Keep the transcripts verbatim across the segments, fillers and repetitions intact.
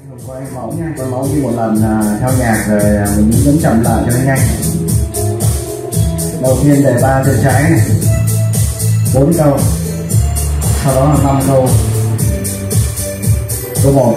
Quay mẫu nha, quay mẫu như một lần à, theo nhạc rồi à, mình nhấn chậm lại cho nó nhanh. Đầu tiên đề ba chân trái này, bốn câu, sau đó là năm câu. Câu một,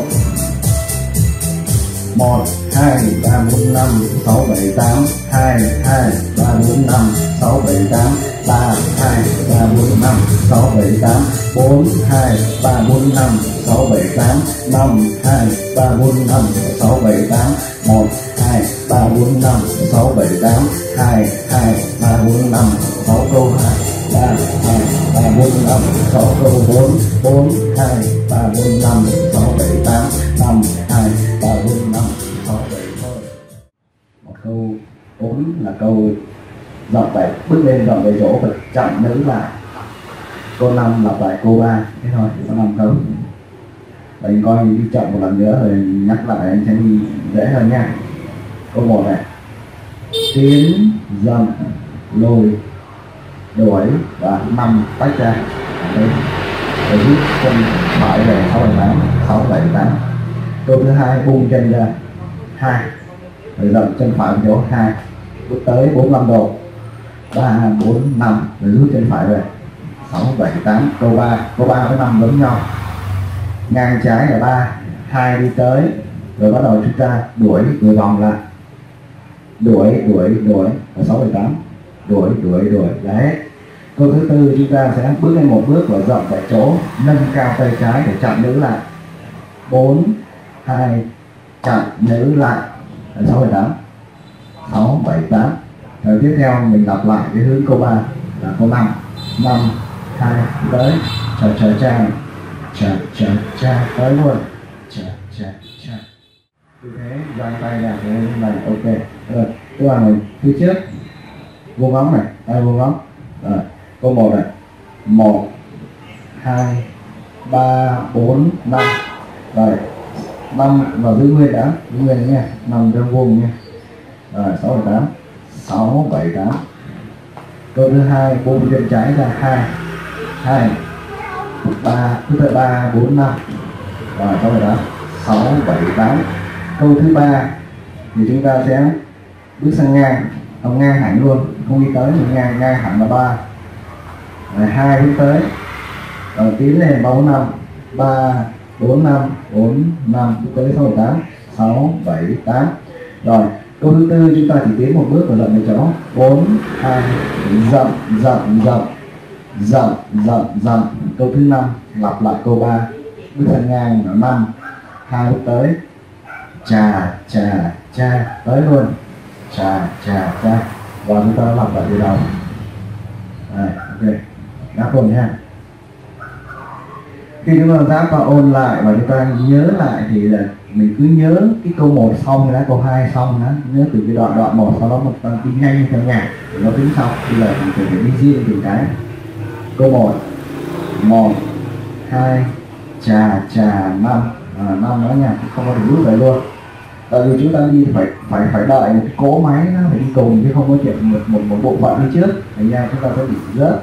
một, hai, ba, bốn, năm, sáu, bảy, tám, hai, hai, ba, bốn, năm, sáu, bảy, tám, ba, hai, ba, bốn, năm, sáu, bảy, tám, bốn, hai, ba, bốn, năm, sáu, bảy, tám, năm, hai, ba, bốn, năm, sáu, bảy, tám, một, hai, ba, bốn, năm, sáu, bảy, tám, hai, hai, ba, bốn, năm, sáu câu hai, ba, hai, ba, bốn, năm, sáu câu bốn, bốn, hai, ba, bốn, năm, sáu, bảy, tám, năm, hai, ba, bốn, năm, sáu, bảy thôi. Một câu bốn là câu dọc bảy, bước lên dòng về chỗ và chậm nữ lại. Câu năm lặp lại câu ba, thế thôi, có năm câu. Anh coi đi chậm một lần nữa rồi nhắc lại anh sẽ đi dễ hơn nha. Câu một này, tiến, dậm, lùi, đuổi và năm tách ra. Đấy, rồi rút chân phải về sáu bảy tám, sáu bảy tám. Câu thứ hai bung chân ra hai, rồi dậm chân phải chỗ hai, bước tới bốn mươi lăm độ, ba bốn năm, rồi rút chân phải về sáu bảy tám. Câu ba, câu ba với năm giống nhau, ngang trái là ba, hai đi tới, rồi bắt đầu chúng ta đuổi đuổi vòng lại, đuổi đuổi đuổi là sáu bảy tám, đuổi đuổi đuổi là hết. Câu thứ tư chúng ta sẽ bước lên một bước và dậm tại chỗ, nâng cao tay trái để chặn nữ lại, bốn hai chặn nữ lại là sáu bảy tám, sáu bảy tám. Rồi tiếp theo mình lặp lại cái hướng câu ba là câu năm, năm hai tới, chà chà chà chà chà chà tới luôn, chà chà chà. Tư thế giang tay ra thế này, ok. Rồi các bạn mình phía trước vuông ngón này, tay vuông ngón. Rồi câu một này, một hai ba bốn năm, rồi năm và giữ nguyên đã, giữ nguyên nha, nằm trong vuông nha. Rồi sáu bảy tám, sáu bảy tám. Câu thứ hai bung chân trái ra hai, hai ba, thứ tự ba bốn năm, rồi sáu bảy tám, sáu bảy tám. Câu thứ ba thì chúng ta sẽ bước sang ngang, không ngang hẳn luôn, không đi tới mình ngang, ngang hẳn là ba, rồi hai bước tới, rồi tiến lên ba bốn năm, ba bốn năm, bốn năm bước tới sáu bảy tám, sáu bảy tám. Rồi câu thứ tư chúng ta chỉ tiến một bước và dậm về chỗ, bốn hai dậm dậm dậm dậm dậm dậm. Câu thứ năm lặp lại câu ba, bước sang ngang là năm, hai bước tới, chà chà chà tới luôn, chà chà chà, và chúng ta lặp lại từ đầu. Rồi, ok, đáp ôn nha. Khi chúng ta đáp và ôn lại và chúng ta nhớ lại thì là mình cứ nhớ cái câu một xong rồi đó, câu hai xong đó, nhớ từ cái đoạn đoạn một, sau đó một đoạn đi nhanh theo nhạc để nó tính xong. Bây giờ mình phải đi riêng từng cái. Câu một, một hai chà chà năm, à, năm đó nha, không có thể rút về luôn. Tại vì chúng ta đi phải phải phải đợi một cái cỗ máy nó phải đi cùng, chứ không có chuyện một một một bộ phận đi trước, thành ra chúng ta sẽ bị rớt.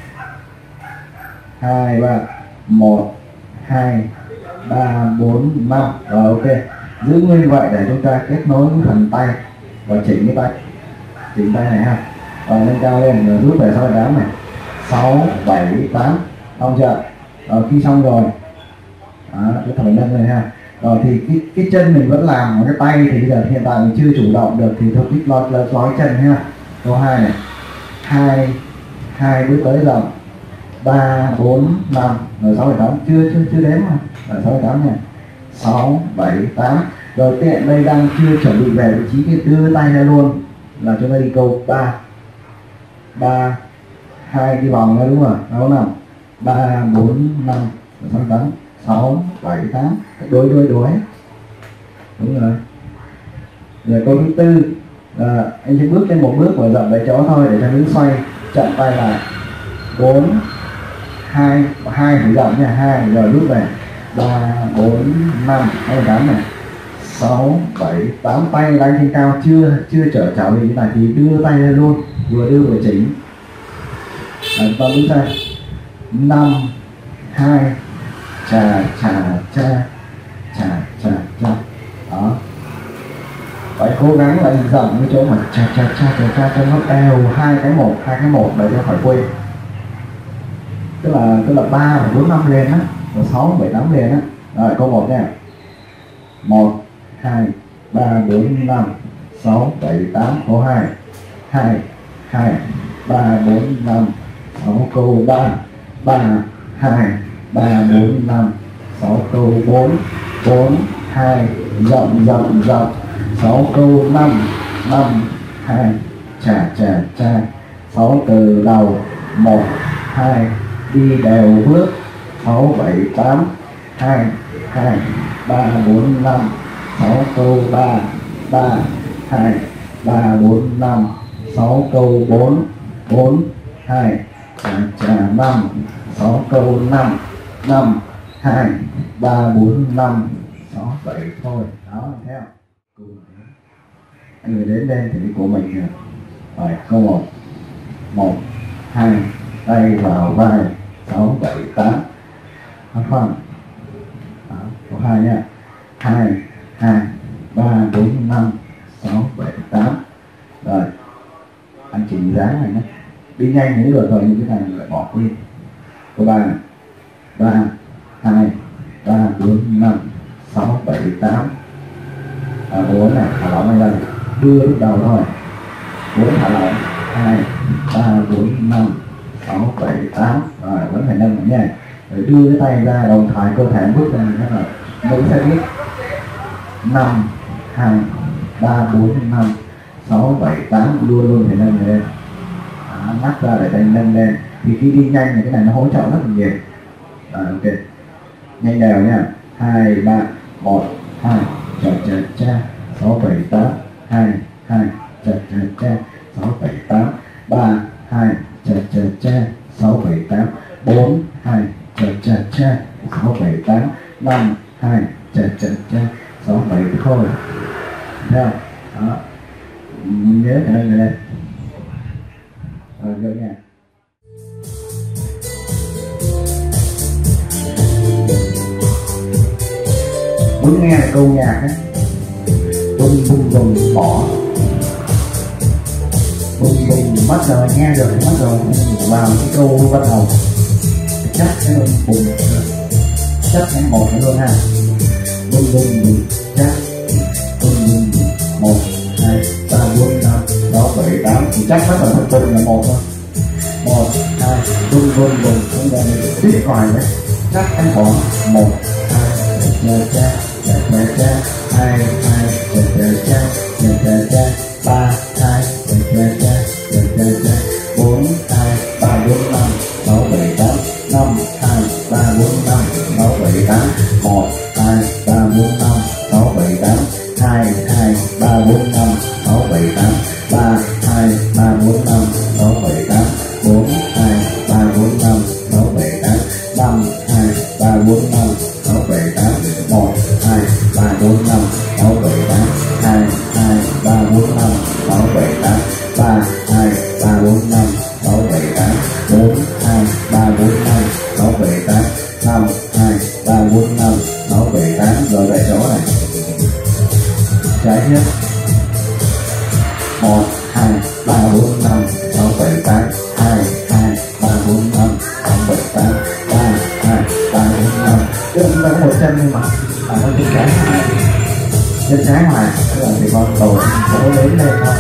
Hai ba, một hai ba bốn năm, rồi ok, giữ nguyên vậy để chúng ta kết nối với phần tay và chỉnh cái tay, chỉnh tay này ha, rồi nâng cao lên rồi rút về sáu bảy tám này, sáu bảy tám, xong chưa? Rồi khi xong rồi đó, cái thổi nâng này ha. Rồi thì cái cái chân mình vẫn làm, mà cái tay thì bây giờ hiện tại mình chưa chủ động được thì thôi ít lói lói chân ha. Câu hai này, hai hai bước tới dòng, ba bốn năm, rồi sáu bảy tám, chưa chưa chưa đếm mà, rồi sáu bảy tám nha, sáu bảy tám. Rồi tiện đây đang chưa chuẩn bị về vị trí cái đưa tay ra luôn là chúng ta đi câu ba, ba hai cái vòng ra, đúng rồi, sáu năm, ba bốn năm, sáu tám, sáu bảy tám, đối đối đối, đúng rồi. Rồi câu thứ tư là anh sẽ bước lên một bước và dậm về chỗ thôi để cho hướng xoay, chặn tay lại, bốn hai, hai phải dậm nha, hai rồi rút về, ba bốn năm, sáu tám này, sáu bảy tám. Tay đánh trên cao, chưa chưa trở trở về như này thì đưa tay lên luôn, vừa đưa vừa chỉnh. Chúng ta bước sang năm hai chà chà chà chà chà chà. phải cố gắng là dậm cái chỗ mà cha cha cha cha cha cho nó đều hai cái một hai cái một để cho khỏi quên. Tức là tức là ba và bốn năm lên á, và sáu bảy tám lên á. Rồi câu một nha. Một hai ba bốn năm sáu bảy tám. Câu hai. Hai hai ba bốn năm sáu. Câu ba. Ba hai ba bốn năm sáu. Câu bốn. Bốn hai rộng rộng rộng. Sáu. Câu năm. Năm hai chà chà cha. Sáu. Từ đầu. Một hai đi đều bước. Sáu bảy tám. Hai hai ba bốn năm sáu. Câu ba. Ba hai ba bốn năm sáu. Câu bốn. Bốn hai chà chà năm. Sáu. Câu năm. Năm hai ba bốn năm sáu bảy. Thôi đó theo anh người đến đây thì của mình rồi. Rồi câu một. Một hai tay vào vai. Sáu bảy tám. Khoan khoan. Câu hai nha. Hai hai ba bốn năm sáu bảy tám. Rồi anh chỉ dáng này nhé, đi nhanh những được rồi, những cái này lại bỏ đi. Câu ba. Ba hai ba bốn năm sáu bảy tám. À, bốn này thả lỏng này, đưa lúc đầu thôi. Bốn thả lỏng. Hai ba bốn năm sáu bảy tám. Rồi vẫn phải nâng nha. Rồi đưa cái tay ra, đồng thời cơ thể bước ra thế là mới sẽ biết. Năm hai ba bốn năm sáu bảy tám. Luôn luôn phải nâng lên. À, mắt ra để tay nâng lên. Thì khi đi nhanh thì cái này nó hỗ trợ rất là nhiều. Rồi ok. Nhanh đều nha. Hai ba một hai chà chà cha sáu bảy tám. Hai hai chà chà cha sáu bảy tám. Ba hai chà chà cha sáu bảy tám. Bốn hai chà chà cha sáu bảy tám. Năm hai chà chà cha sáu bảy. Thôi theo đó, nhớ cái này lên. Rồi vô nha. Muốn nghe là câu nhạc á, bung bung bung bỏ, bung bung bắt rồi, nghe rồi bắt rồi vào cái câu bắt đầu chắc cái bung bung chắc cái một nữa luôn ha. Bung bung bung chắc bung bung một hai ba bốn năm sáu bảy tám. Thì chắc bắt đầu thật bung là một thôi. Một hai bung bung bung chúng ta tiếp còi đấy. Chắc cái khoảng một hai cha cha cha cha cha. Hai hai cha cha cha cha cha cha. Ba hai cha cha cha cha cha cha. Bốn hai ba bốn năm sáu bảy tám. Năm hai ba bốn năm sáu bảy tám. Một hai ba bốn năm sáu bảy tám. Hai hai ba bốn năm sáu bảy tám. Ba hai ba bốn năm sáu bảy tám. Bốn hai ba bốn năm sáu bảy tám. Năm hai ba bốn năm sáu bảy tám. Một hai ba bốn năm sáu bảy tám. Hai hai ba bốn năm sáu bảy tám. Ba hai ba bốn năm sáu bảy tám. Bốn hai ba bốn năm sáu bảy tám. Năm hai ba bốn năm sáu bảy tám. Rồi về chỗ này trái nhất. Một hai ba bốn năm sáu bảy tám. Hai hai ba bốn năm sáu bảy tám. Ba hai ba bốn năm. Chúng ta có một chân nhưng mà à, con chân trái ngoài, chân trái ngoài tức là thì con đầu số lớn lên thôi.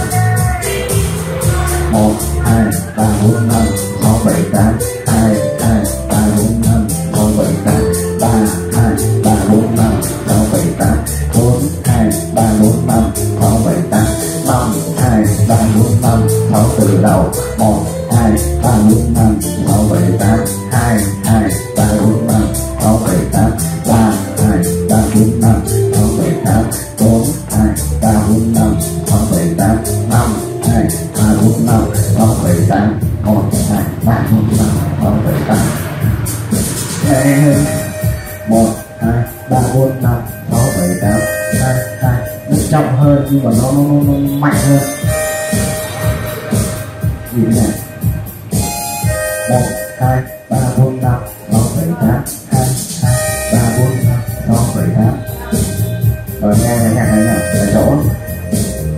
Một hai ba bốn năm sáu bảy tám. Hai hai ba bốn năm sáu bảy tám. Ba hai ba bốn năm sáu bảy tám. Bốn hai ba bốn năm sáu bảy tám. Năm hai ba bốn năm sáu từ đầu. Một hai ba bốn năm sáu bảy tám. Hai hai ba bốn năm sáu bảy tám. Ba hai ba bốn năm sáu bảy tám. Bốn hai ba bốn năm sáu bảy tám. Năm hai ba bốn năm sáu bảy tám. Một hai ba bốn năm sáu bảy tám. Một hai ba bốn năm sáu bảy tám. Hai hai nó trọng hơn nhưng mà nó nó, nó, nó mạnh hơn. Gì thế này? Một hai ba bốn năm sáu bảy tám. Hai hai ba bốn năm sáu bảy tám. Rồi nghe nhạc này nào, tại chỗ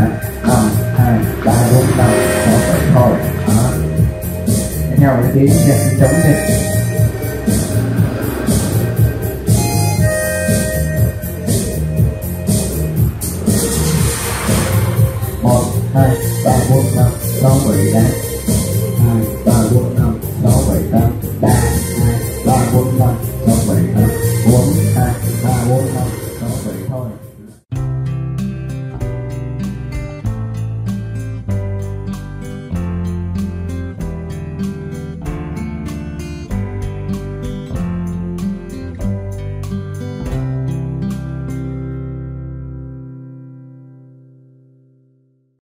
năm hai ba bốn năm sáu bảy thôi đó. Với nhau cái tiếng nhạc trống đi. Một hai ba bốn năm sáu bảy tám